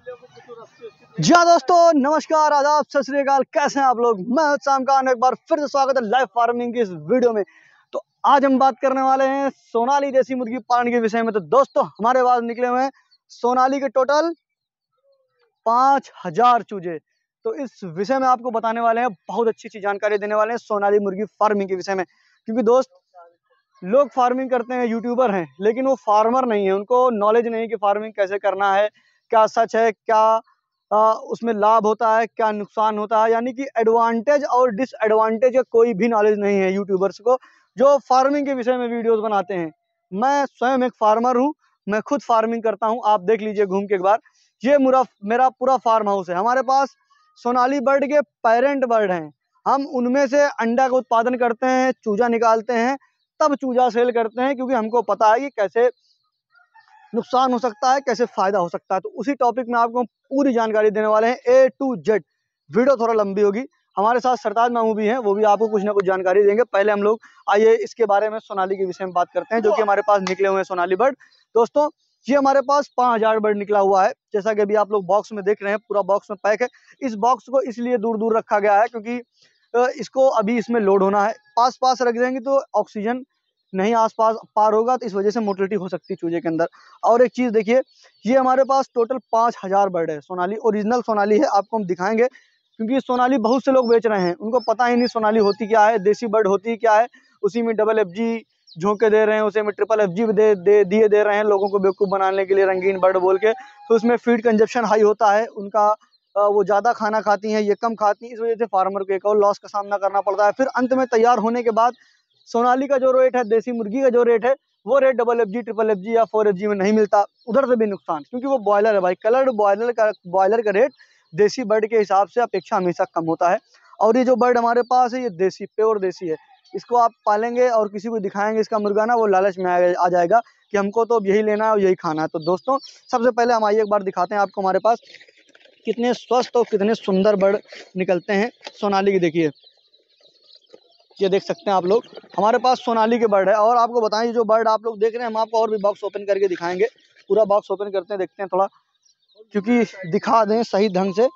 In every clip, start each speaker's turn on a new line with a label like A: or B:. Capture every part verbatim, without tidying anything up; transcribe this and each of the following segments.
A: जी हाँ दोस्तों, नमस्कार, आदाब, सत श्री अकाल। कैसे हैं आप लोग? मैं हूं शाम खान, एक बार फिर से स्वागत है लाइव फार्मिंग की इस वीडियो में। तो आज हम बात करने वाले हैं सोनाली देसी मुर्गी पालन के विषय में। तो दोस्तों, हमारे पास निकले हुए हैं सोनाली के टोटल पाँच हजार चूजे। तो इस विषय में आपको बताने वाले हैं, बहुत अच्छी अच्छी जानकारी देने वाले हैं सोनाली मुर्गी फार्मिंग के विषय में। क्योंकि दोस्त, लोग फार्मिंग करते हैं, यूट्यूबर हैं, लेकिन वो फार्मर नहीं है, उनको नॉलेज नहीं कि फार्मिंग कैसे करना है, क्या सच है, क्या आ, उसमें लाभ होता है, क्या नुकसान होता है। यानी कि एडवांटेज और डिसएडवांटेज का कोई भी नॉलेज नहीं है यूट्यूबर्स को, जो फार्मिंग के विषय में वीडियोस बनाते हैं। मैं स्वयं एक फार्मर हूँ, मैं खुद फार्मिंग करता हूँ। आप देख लीजिए घूम के एक बार, ये मेरा मेरा पूरा फार्म हाउस है। हमारे पास सोनाली बर्ड के पेरेंट बर्ड हैं, हम उनमें से अंडा का उत्पादन करते हैं, चूजा निकालते हैं, तब चूजा सेल करते हैं। क्योंकि हमको पता है कि कैसे नुकसान हो सकता है, कैसे फायदा हो सकता है। तो उसी टॉपिक में आपको पूरी जानकारी देने वाले हैं, ए टू जेड। वीडियो थोड़ा लंबी होगी। हमारे साथ सरताज मामू भी हैं, वो भी आपको कुछ ना कुछ जानकारी देंगे। पहले हम लोग आइए इसके बारे में, सोनाली के विषय में बात करते हैं, जो कि हमारे पास निकले हुए हैं सोनाली बर्ड। दोस्तों, ये हमारे पास पाँच हजार बर्ड निकला हुआ है, जैसा कि अभी आप लोग बॉक्स में देख रहे हैं, पूरा बॉक्स में पैक है। इस बॉक्स को इसलिए दूर दूर रखा गया है क्योंकि इसको अभी इसमें लोड होना है। पास पास रख देंगे तो ऑक्सीजन नहीं आसपास पार होगा, तो इस वजह से मोटिलिटी हो सकती है चूजे के अंदर। और एक चीज़ देखिए, ये हमारे पास टोटल पाँच हजार बर्ड है। सोनाली ओरिजिनल सोनाली है, आपको हम दिखाएंगे। क्योंकि सोनाली बहुत से लोग बेच रहे हैं, उनको पता ही नहीं सोनाली होती क्या है, देसी बर्ड होती क्या है। उसी में डबल एफ जी झोंके दे रहे हैं, उसी में ट्रिपल एफ जी भी दे दे दिए दे रहे हैं लोगों को बेवकूफ़ बनाने के लिए, रंगीन बर्ड बोल के। तो उसमें फीड कंजप्शन हाई होता है उनका, वो ज़्यादा खाना खाती हैं, ये कम खाती हैं। इस वजह से फार्मर को एक और लॉस का सामना करना पड़ता है। फिर अंत में तैयार होने के बाद सोनाली का जो रेट है, देसी मुर्गी का जो रेट है, वो rate double F G, triple F G या फोर एफ जी में नहीं मिलता। उधर से भी नुकसान, क्योंकि वो बॉयलर है भाई। कलर्ड बॉयलर का बॉयलर का रेट देसी बर्ड के हिसाब से अपेक्षा हमेशा कम होता है। और ये जो बर्ड हमारे पास है, ये देसी, प्योर देसी है। इसको आप पालेंगे और किसी को दिखाएंगे इसका मुर्गा ना, वो लालच में आ जाएगा कि हमको तो अब यही लेना है और यही खाना है। तो दोस्तों, सबसे पहले हम आइए एक बार दिखाते हैं आपको हमारे पास कितने स्वस्थ और कितने सुंदर बर्ड निकलते हैं सोनाली की। देखिए, ये देख सकते हैं आप लोग, हमारे पास सोनाली के बर्ड है। और आपको बताएं, जो बर्ड आप लोग देख रहे हैं, हम आपको और भी बॉक्स ओपन करके दिखाएंगे। पूरा बॉक्स ओपन करते हैं, देखते हैं थोड़ा, क्योंकि दिखा दें सही ढंग से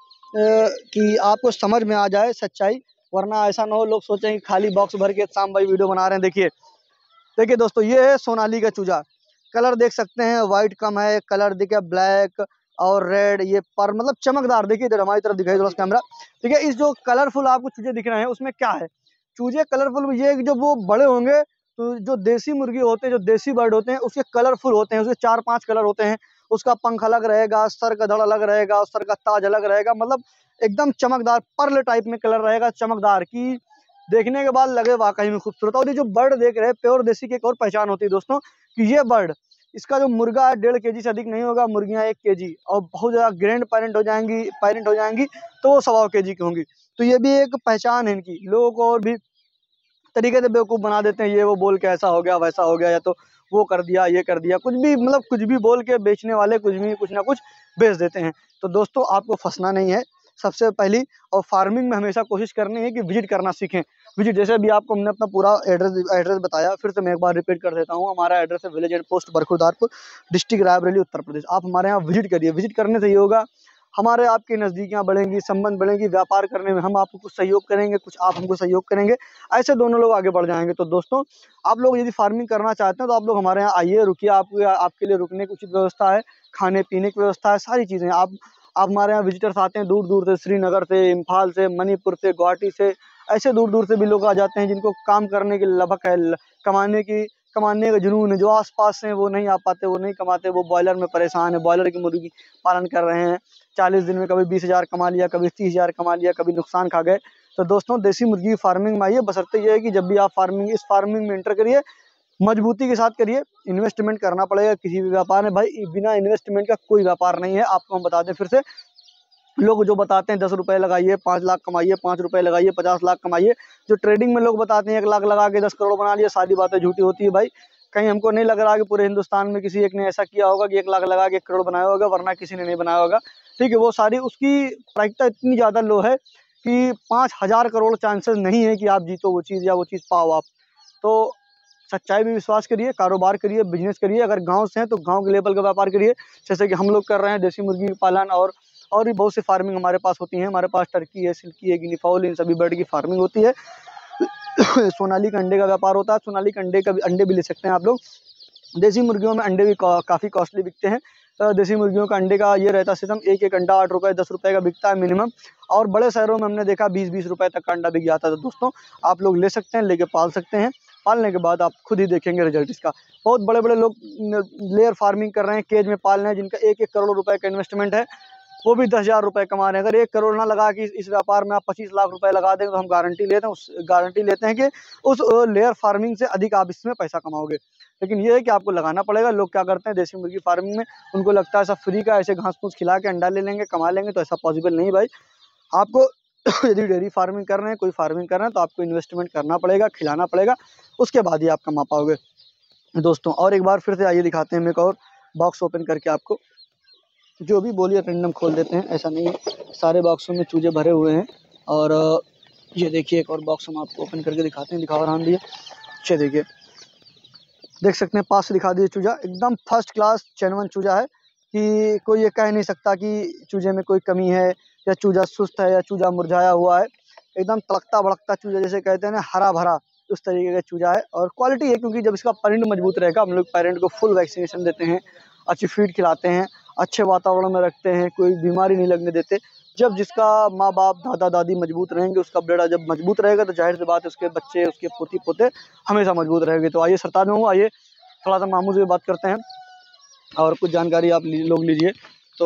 A: कि आपको समझ में आ जाए सच्चाई। वरना ऐसा ना हो लोग सोचें कि खाली बॉक्स भर के शाम भाई वीडियो बना रहे हैं। देखिए देखिए दोस्तों, ये है सोनाली का चूजा। कलर देख सकते हैं, वाइट कम है, कलर दिखे ब्लैक और रेड, ये पर मतलब चमकदार। देखिए इधर हमारी तरफ दिखाई थोड़ा कैमरा। ठीक है, इस जो कलरफुल आपको चूजे दिख रहे हैं, उसमें क्या है, चूजे कलरफुल ये जब वो बड़े होंगे तो जो देसी मुर्गी होते हैं, जो देसी बर्ड होते हैं, उसके कलरफुल होते हैं, उसके चार पांच कलर होते हैं। उसका पंख अलग रहेगा, सर का धड़ अलग रहेगा, सर का ताज अलग रहेगा, मतलब एकदम चमकदार पर्ल टाइप में कलर रहेगा, चमकदार, की देखने के बाद लगे वाकई में खूबसूरत। और ये जो बर्ड देख रहे हैं, प्योर देसी की एक और पहचान होती है दोस्तों, कि ये बर्ड, इसका जो मुर्गा है डेढ़ के जी से अधिक नहीं होगा, मुर्गियां एक के जी, और बहुत ज़्यादा ग्रैंड पेरेंट हो जाएंगी पेरेंट हो जाएंगी तो वो सवा के जी की होंगी। तो ये भी एक पहचान है इनकी। लोगों को और भी तरीके से बेवकूफ़ बना देते हैं, ये वो बोल के ऐसा हो गया वैसा हो गया, या तो वो कर दिया ये कर दिया, कुछ भी मतलब कुछ भी बोल के बेचने वाले कुछ भी कुछ ना कुछ बेच देते हैं। तो दोस्तों, आपको फंसना नहीं है सबसे पहली, और फार्मिंग में हमेशा कोशिश करनी है कि विजिट करना सीखें। विजिट, जैसे भी आपको हमने अपना पूरा एड्रेस एड्रेस बताया, फिर से मैं एक बार रिपीट कर देता हूँ। हमारा एड्रेस है village and post Barkhurdarpur, district Raebareli, Uttar Pradesh. आप हमारे यहाँ विजिट करिए। विजिट करने से ये होगा, हमारे आपकी नज़दीकियाँ बढ़ेंगी, संबंध बढ़ेंगी, व्यापार करने में हम आपको कुछ सहयोग करेंगे, कुछ आप हमको सहयोग करेंगे, ऐसे दोनों लोग आगे बढ़ जाएंगे। तो दोस्तों, आप लोग यदि फार्मिंग करना चाहते हैं तो आप लोग हमारे यहाँ आइए, रुकिए। आपको आपके लिए रुकने की उचित व्यवस्था है, खाने पीने की व्यवस्था है, सारी चीज़ें। आप आप हमारे यहाँ विजिटर्स आते हैं दूर दूर से, श्रीनगर से, इम्फाल से, मणिपुर से, गुवाहाटी से, ऐसे दूर दूर से भी लोग आ जाते हैं जिनको काम करने की लपक है, कमाने की कमाने का जुनून है। जो आसपास हैं वो नहीं आ पाते, वो नहीं कमाते, वो बॉयलर में परेशान है, बॉयलर की मुर्गी पालन कर रहे हैं। चालीस दिन में कभी बीस हज़ार कमा लिया, कभी तीस हज़ार कमा लिया, कभी नुकसान खा गए। तो दोस्तों, देसी मुर्गी फार्मिंग में आइए, बशर्ते ये है कि जब भी आप फार्मिंग इस फार्मिंग में एंटर करिए, मजबूती के साथ करिए। इन्वेस्टमेंट करना पड़ेगा किसी भी व्यापार में भाई, बिना इन्वेस्टमेंट का कोई व्यापार नहीं है। आपको हम बता दें फिर से, लोग जो बताते हैं दस रुपए लगाइए पाँच लाख कमाइए, पाँच रुपए लगाइए पचास लाख कमाइए, जो ट्रेडिंग में लोग बताते हैं एक लाख लगा के दस करोड़ बना लिया, सारी बातें झूठी होती है भाई। कहीं हमको नहीं लग रहा कि पूरे हिंदुस्तान में किसी एक ने ऐसा किया होगा कि एक लाख लगा के एक करोड़ बनाया होगा, वरना किसी ने नहीं बनाया होगा। ठीक है, वो सारी उसकी प्रायिकता इतनी ज़्यादा लो है कि पाँच हज़ार करोड़ चांसेस नहीं है कि आप जीतो वो चीज़ या वो चीज़ पाओ आप। तो सच्चाई भी विश्वास करिए, कारोबार करिए, बिजनेस करिए। अगर गांव से हैं तो गांव के लेवल का व्यापार करिए, जैसे कि हम लोग कर रहे हैं। देसी मुर्गी पालन और और भी बहुत सी फार्मिंग हमारे पास होती है। हमारे पास टर्की है, सिल्की है, गिनी फाउल, इन सभी बर्ड की फार्मिंग होती है। सोनाली का अंडे का व्यापार होता है। सोनाली का अंडे का भी अंडे भी ले सकते हैं आप लोग। देसी मुर्गियों में अंडे भी काफ़ी कॉस्टली बिकते हैं। देसी मुर्गियों का अंडे का ये रहता है सिस्टम, एक एक अंडा आठ रुपये दस रुपये का बिकता है मिनिमम। और बड़े शहरों में हमने देखा बीस बीस रुपये तक का अंडा बिक जाता था। दोस्तों आप लोग ले सकते हैं, लेके पाल सकते हैं। पालने के बाद आप खुद ही देखेंगे रिजल्ट इसका। बहुत बड़े बड़े लोग लेयर फार्मिंग कर रहे हैं, केज में पाल रहे हैं, जिनका एक एक करोड़ रुपए का इन्वेस्टमेंट है, वो भी दस हज़ार रुपये कमा रहे हैं। अगर एक करोड़ ना लगा कि इस व्यापार में आप पच्चीस लाख रुपए लगा देंगे तो हम गारंटी लेते हैं उस गारंटी लेते हैं कि उस लेयर फार्मिंग से अधिक आप इसमें पैसा कमाओगे। लेकिन ये है कि आपको लगाना पड़ेगा। लोग क्या करते हैं देसी मुर्गी फार्मिंग में, उनको लगता है सब फ्री का, ऐसे घास फूस खिला के अंडा ले लेंगे कमा लेंगे, तो ऐसा पॉसिबल नहीं भाई। आपको यदि डेयरी फार्मिंग कर रहे हैं, कोई फार्मिंग कर रहे हैं, तो आपको इन्वेस्टमेंट करना पड़ेगा, खिलाना पड़ेगा, उसके बाद ही आप कमा पाओगे दोस्तों। और एक बार फिर से आइए दिखाते हैं हम एक और बॉक्स ओपन करके आपको। जो भी बोलिए रैंडम खोल देते हैं, ऐसा नहीं है, सारे बॉक्सों में चूजे भरे हुए हैं। और ये देखिए एक और बॉक्स हम आपको ओपन करके दिखाते हैं। दिखाओ राम दिए, अच्छे देखिए, देख सकते हैं पास से दिखा दिए चूजा, एकदम फर्स्ट क्लास चैनवन चूजा है कि कोई ये कह नहीं सकता कि चूजे में कोई कमी है या चूजा सुस्त है या चूजा मुरझाया हुआ है। एकदम तड़कता भड़कता चूजा, जैसे कहते हैं ना हरा भरा, उस तरीके का चूजा है। और क्वालिटी है, क्योंकि जब इसका परिंड मजबूत रहेगा, हम लोग पेरेंट को फुल वैक्सीनेशन देते हैं, अच्छी फीड खिलाते हैं, अच्छे वातावरण में रखते हैं, कोई बीमारी नहीं लगने देते। जब जिसका माँ बाप दादा दादी मजबूत रहेंगे, उसका बेड़ा जब मजबूत रहेगा, तो जाहिर सी बात है उसके बच्चे, उसके पोती पोते हमेशा मजबूत रहेंगे। तो आइए सरताज मामू, आइए थोड़ा सा मामू से बात करते हैं और कुछ जानकारी आप लोग लीजिए। तो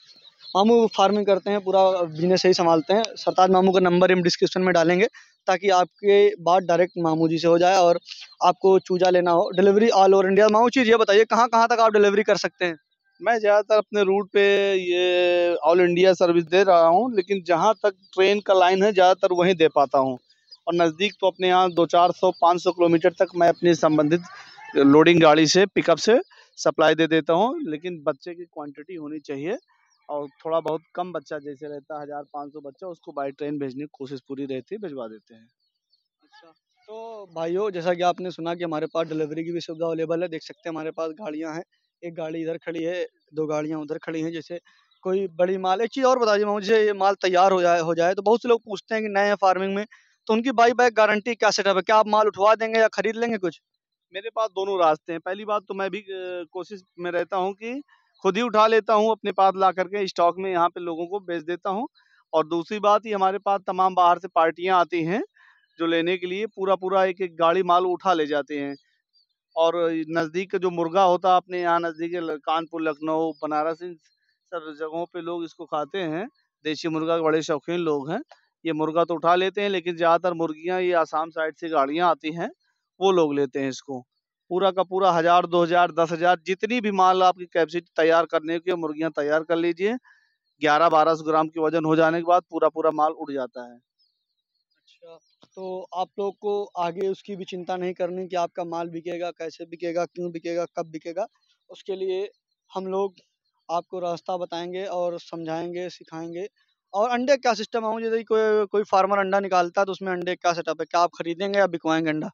A: मामू फार्मिंग करते हैं, पूरा बिजनेस सही संभालते हैं। सरताज मामू का नंबर हम डिस्क्रिप्शन में डालेंगे, ताकि आपके बात डायरेक्ट मामू जी से हो जाए और आपको चूजा लेना हो। Delivery all over India. मामू चीज़ ये बताइए, कहाँ कहाँ तक आप डिलीवरी कर सकते हैं?
B: मैं ज़्यादातर अपने रूट पे ये ऑल इंडिया सर्विस दे रहा हूँ, लेकिन जहाँ तक ट्रेन का लाइन है ज़्यादातर वहीं दे पाता हूँ। और नज़दीक तो अपने यहाँ दो चार सौ पाँच सौ किलोमीटर तक मैं अपनी संबंधित लोडिंग गाड़ी से पिकअप से सप्लाई दे देता हूँ। लेकिन बच्चे की क्वांटिटी होनी चाहिए, और थोड़ा बहुत कम बच्चा जैसे रहता है हज़ार पाँच सौ बच्चा, उसको बाई ट्रेन भेजने की कोशिश पूरी रहती है, भिजवा देते हैं।
A: अच्छा, तो भाइयों जैसा कि आपने सुना कि हमारे पास डिलीवरी की भी सुविधा अवेलेबल है। देख सकते हैं हमारे पास गाड़ियां हैं, एक गाड़ी इधर खड़ी है, दो गाड़ियां उधर खड़ी हैं। जैसे कोई बड़ी माल, एक चीज़ और बता दीजिए मुझे, ये माल तैयार हो जाए हो जाए तो बहुत से लोग पूछते हैं कि नए हैं फार्मिंग में, तो उनकी बाई बैक गारंटी क्या सेटअप है? क्या आप माल उठवा देंगे या खरीद लेंगे कुछ?
B: मेरे पास दोनों रास्ते हैं। पहली बात तो मैं भी अ, कोशिश में रहता हूँ कि खुद ही उठा लेता हूँ, अपने पास ला करके स्टॉक में यहाँ पे लोगों को बेच देता हूँ। और दूसरी बात, ये हमारे पास तमाम बाहर से पार्टियाँ आती हैं जो लेने के लिए पूरा पूरा एक एक गाड़ी माल उठा ले जाते हैं। और नज़दीक का जो मुर्गा होता है अपने यहाँ नज़दीक ल- कानपुर, लखनऊ, बनारस, इन सब जगहों पे लोग इसको खाते हैं। देसी मुर्गा के बड़े शौकीन लोग हैं। ये मुर्गा तो उठा लेते हैं, लेकिन ज़्यादातर मुर्गियाँ ये आसाम साइड से गाड़ियाँ आती हैं, वो लोग लेते हैं इसको। पूरा का पूरा हज़ार दो हज़ार दस हज़ार जितनी भी माल आपकी कैपेसिटी तैयार करने की, मुर्गियाँ तैयार कर लीजिए। ग्यारह बारह सौ ग्राम की वजन हो जाने के बाद पूरा पूरा माल उड़ जाता है।
A: अच्छा, तो आप लोग को आगे उसकी भी चिंता नहीं करनी कि आपका माल बिकेगा, कैसे बिकेगा, क्यों बिकेगा, कब बिकेगा। उसके लिए हम लोग आपको रास्ता बताएँगे और समझाएँगे, सिखाएँगे। और अंडे का क्या सिस्टम है? मुझे यदि कोई कोई फार्मर अंडा निकालता है तो उसमें अंडे का क्या सेटअप है? क्या आप खरीदेंगे या बिकवाएँगे अंडा?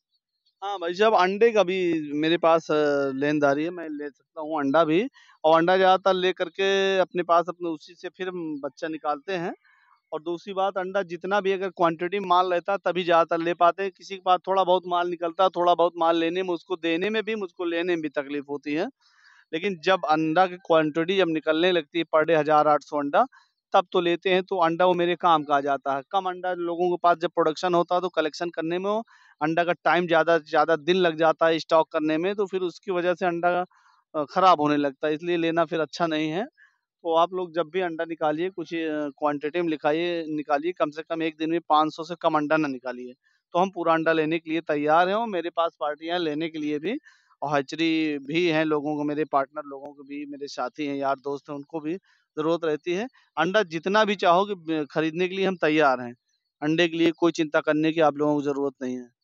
B: हाँ भाई साहब, अंडे का भी मेरे पास अ, लेनदारी है, मैं ले सकता हूँ अंडा भी। और अंडा ज़्यादातर ले करके अपने पास अपने उसी से फिर हम बच्चा निकालते हैं। और दूसरी बात, अंडा जितना भी अगर क्वांटिटी माल रहता है तभी ज़्यादातर ले पाते हैं। किसी के पास थोड़ा बहुत माल निकलता है, थोड़ा बहुत माल लेने में, उसको देने में भी, मुझको लेने में भी तकलीफ होती है। लेकिन जब अंडा की क्वांटिटी जब निकलने लगती है पर डे हज़ार आठ सौ अंडा, तब तो लेते हैं। तो अंडा वो मेरे काम का आ जाता है। कम अंडा लोगों के पास जब प्रोडक्शन होता है तो कलेक्शन करने में वो अंडा का टाइम ज़्यादा ज़्यादा दिन लग जाता है स्टॉक करने में, तो फिर उसकी वजह से अंडा अ, खराब होने लगता है, इसलिए लेना फिर अच्छा नहीं है। तो आप लोग जब भी अंडा निकालिए, कुछ क्वांटिटी में लिखाइए निकालिए, कम से कम एक दिन में पाँच सौ से कम अंडा ना निकालिए। तो हम पूरा अंडा लेने के लिए तैयार हैं, और मेरे पास पार्टियां लेने के लिए भी, और हैचरी भी हैं लोगों को, मेरे पार्टनर लोगों को भी, मेरे साथी हैं, यार दोस्त हैं, उनको भी ज़रूरत रहती है। अंडा जितना भी चाहोगे ब- खरीदने के लिए हम तैयार हैं। अंडे के लिए कोई चिंता करने की आप लोगों को ज़रूरत नहीं है।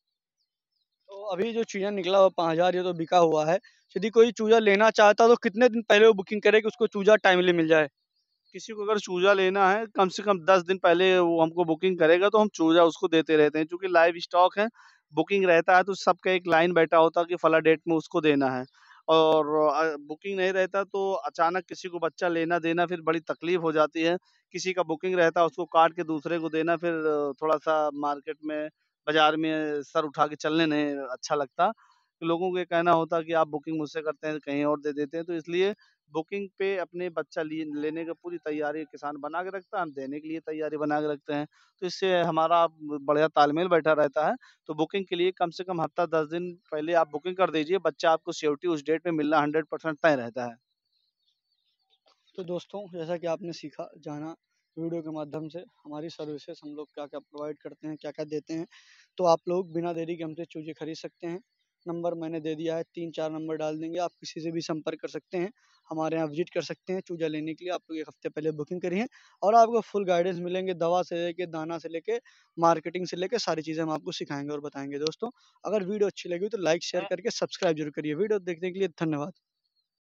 A: तो अभी जो चूजा निकला हुआ पाँच हज़ार ये तो बिका हुआ है। यदि कोई चूजा लेना चाहता तो कितने दिन पहले वो बुकिंग करे कि उसको चूजा टाइमली मिल जाए?
B: किसी को अगर चूजा लेना है, कम से कम दस दिन पहले वो हमको बुकिंग करेगा, तो हम चूजा उसको देते रहते हैं, क्योंकि लाइव स्टॉक है। बुकिंग रहता है तो सबका एक लाइन बैठा होता है कि फला डेट में उसको देना है, और अ, बुकिंग नहीं रहता तो अचानक किसी को बच्चा लेना देना फिर बड़ी तकलीफ हो जाती है। किसी का बुकिंग रहता है उसको काट के दूसरे को देना, फिर अ, थोड़ा-सा मार्केट में, बाज़ार में सर उठा के चलने नहीं अच्छा लगता। तो लोगों को ये कहना होता है कि आप बुकिंग मुझसे करते हैं, कहीं और दे देते हैं, तो इसलिए बुकिंग पे अपने बच्चा लिए लेने का पूरी तैयारी किसान बना के रखता है, हम देने के लिए तैयारी बना के रखते हैं। तो इससे हमारा बढ़िया तालमेल बैठा रहता है। तो बुकिंग के लिए कम से कम हफ़्ता दस दिन पहले आप बुकिंग कर दीजिए, बच्चा आपको सियोरिटी उस डेट पे मिलना हंड्रेड परसेंट तय रहता है।
A: तो दोस्तों, जैसा कि आपने सीखा, जाना वीडियो के माध्यम से हमारी सर्विसेज हम लोग क्या-क्या प्रोवाइड करते हैं, क्या-क्या देते हैं, तो आप लोग बिना देरी के हमसे चूज़े खरीद सकते हैं। नंबर मैंने दे दिया है, तीन चार नंबर डाल देंगे, आप किसी से भी संपर्क कर सकते हैं। हमारे यहाँ विज़िट कर सकते हैं चूज़ा लेने के लिए। आप लोग एक हफ़्ते पहले बुकिंग करिए और आपको फुल गाइडेंस मिलेंगे, दवा से लेके, दाना से लेके, मार्केटिंग से लेके सारी चीज़ें हम आपको सिखाएँगे और बताएँगे। दोस्तों, अगर वीडियो अच्छी लगी हो तो लाइक, शेयर करके सब्सक्राइब ज़रूर करिए। वीडियो देखने के लिए धन्यवाद।